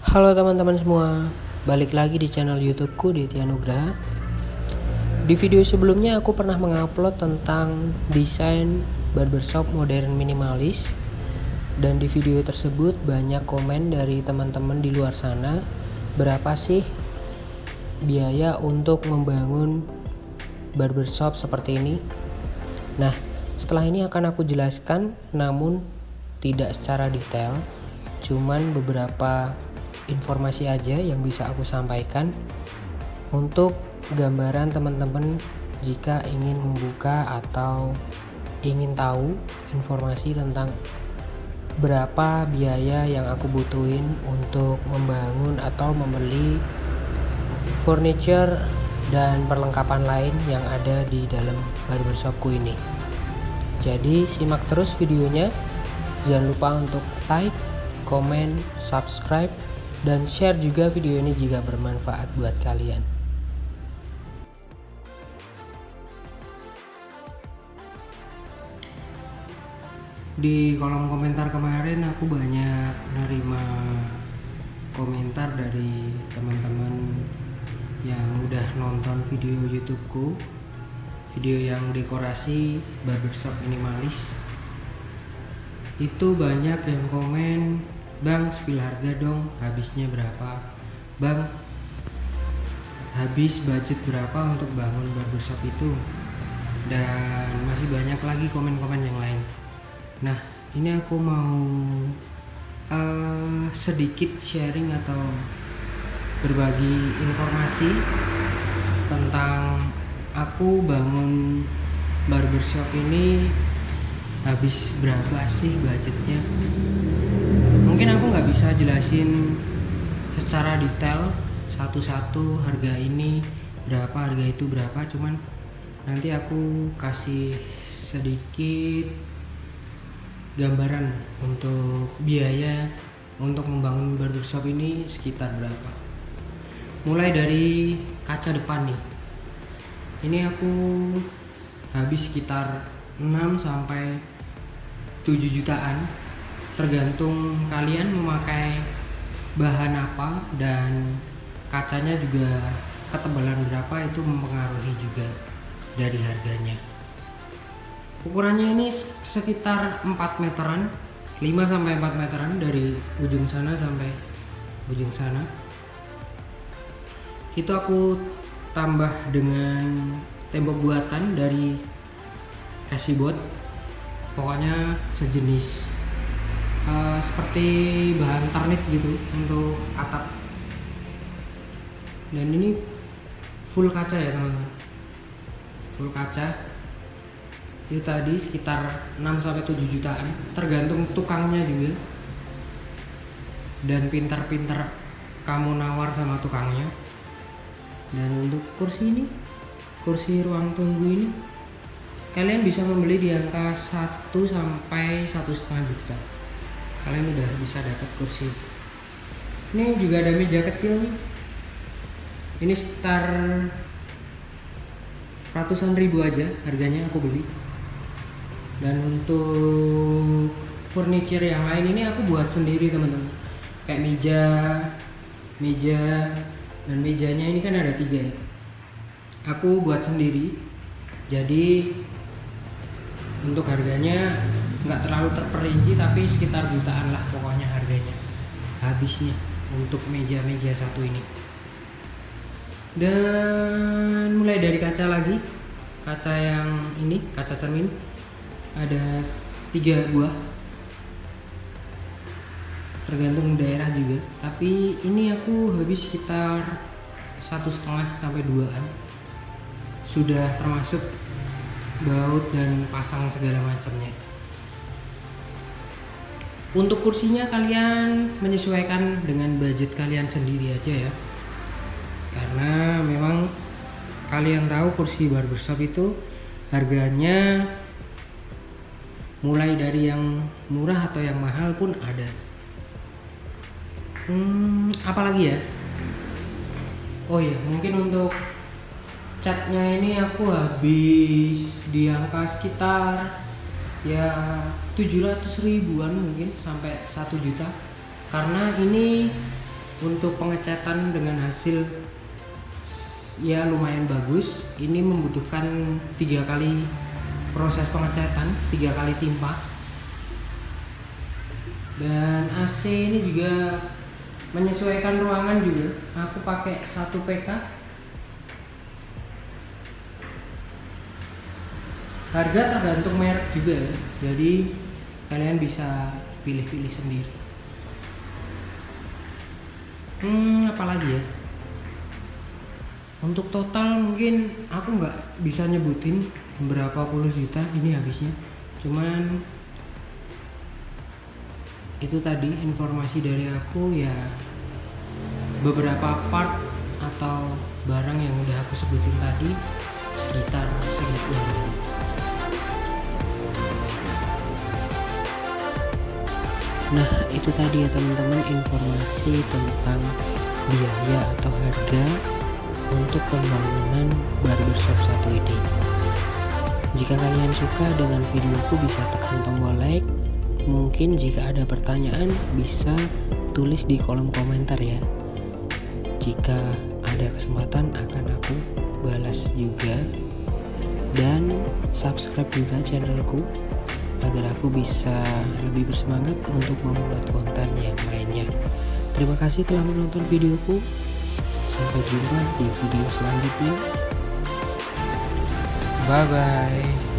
Halo teman-teman semua, balik lagi di channel YouTubeku Ditya Nugraha. Di video sebelumnya aku pernah mengupload tentang desain barbershop modern minimalis. Dan di video tersebut banyak komen dari teman-teman di luar sana, berapa sih biaya untuk membangun barbershop seperti ini. Nah, setelah ini akan aku jelaskan, namun tidak secara detail, cuman beberapa informasi aja yang bisa aku sampaikan untuk gambaran teman-teman jika ingin membuka atau ingin tahu informasi tentang berapa biaya yang aku butuhin untuk membangun atau membeli furniture dan perlengkapan lain yang ada di dalam barbershopku ini. Jadi simak terus videonya, jangan lupa untuk like, komen, subscribe, dan share juga video ini jika bermanfaat buat kalian. Di kolom komentar kemarin aku banyak nerima komentar dari teman-teman yang udah nonton video YouTubeku, video yang dekorasi barbershop minimalis. Itu banyak yang komen, "Bang, spill harga dong, habisnya berapa? Bang, habis budget berapa untuk bangun barbershop itu?" Dan masih banyak lagi komen-komen yang lain. Nah, ini aku mau sedikit sharing atau berbagi informasi tentang aku bangun barbershop ini habis berapa sih budgetnya. Mungkin aku nggak bisa jelasin secara detail satu-satu harga ini berapa, harga itu berapa, cuman nanti aku kasih sedikit gambaran untuk biaya untuk membangun barbershop ini sekitar berapa. Mulai dari kaca depan nih, ini aku habis sekitar 6 sampai 7 jutaan, tergantung kalian memakai bahan apa dan kacanya juga ketebalan berapa, itu mempengaruhi juga dari harganya. Ukurannya ini sekitar 4 meteran, 5 sampai 4 meteran dari ujung sana sampai ujung sana. Itu aku tambah dengan tembok buatan dari Casibot, pokoknya sejenis seperti bahan ternit gitu untuk atap. Dan ini full kaca ya teman-teman, full kaca. Itu tadi sekitar 6 sampai 7 jutaan, tergantung tukangnya juga. Dan pintar-pintar kamu nawar sama tukangnya. Dan untuk kursi ini, kursi ruang tunggu ini, kalian bisa membeli di angka 1 sampai 1,5 juta. Kalian udah bisa dapat kursi. Ini juga ada meja kecil nih. Ini sekitar ratusan ribu aja harganya aku beli. Dan untuk furniture yang lain ini aku buat sendiri teman-teman. Kayak meja, dan mejanya ini kan ada 3 ya. Aku buat sendiri. Jadi untuk harganya nggak terlalu terperinci, tapi sekitar jutaan lah pokoknya harganya habisnya untuk meja-meja satu ini. Dan mulai dari kaca lagi, kaca yang ini, kaca cermin, ada 3 buah, tergantung daerah juga, tapi ini aku habis sekitar 1,5 sampai 2an, sudah termasuk baut dan pasang segala macamnya. Untuk kursinya kalian menyesuaikan dengan budget kalian sendiri aja ya, karena memang kalian tahu kursi barbershop itu harganya mulai dari yang murah atau yang mahal pun ada. Apalagi ya? Oh iya, mungkin untuk catnya ini aku habis di angka sekitar ya 700 ribuan mungkin sampai 1 juta, karena ini untuk pengecatan dengan hasil ya lumayan bagus. Ini membutuhkan 3 kali proses pengecatan, 3 kali timpa. Dan AC ini juga menyesuaikan ruangan juga. Aku pakai 1 PK. Harga tergantung merek juga ya. Jadi kalian bisa pilih-pilih sendiri. Apalagi ya, untuk total mungkin aku nggak bisa nyebutin berapa puluh juta ini habisnya, cuman itu tadi informasi dari aku ya, beberapa part atau barang yang udah aku sebutin tadi sekitar segitu. Nah, itu tadi ya teman-teman, informasi tentang biaya atau harga untuk pembangunan barbershop satu ini. Jika kalian suka dengan videoku bisa tekan tombol like. Mungkin jika ada pertanyaan bisa tulis di kolom komentar ya. Jika ada kesempatan akan aku balas juga. Dan subscribe juga channelku agar aku bisa lebih bersemangat untuk membuat konten yang lainnya. Terima kasih telah menonton videoku. Sampai jumpa di video selanjutnya. Bye bye.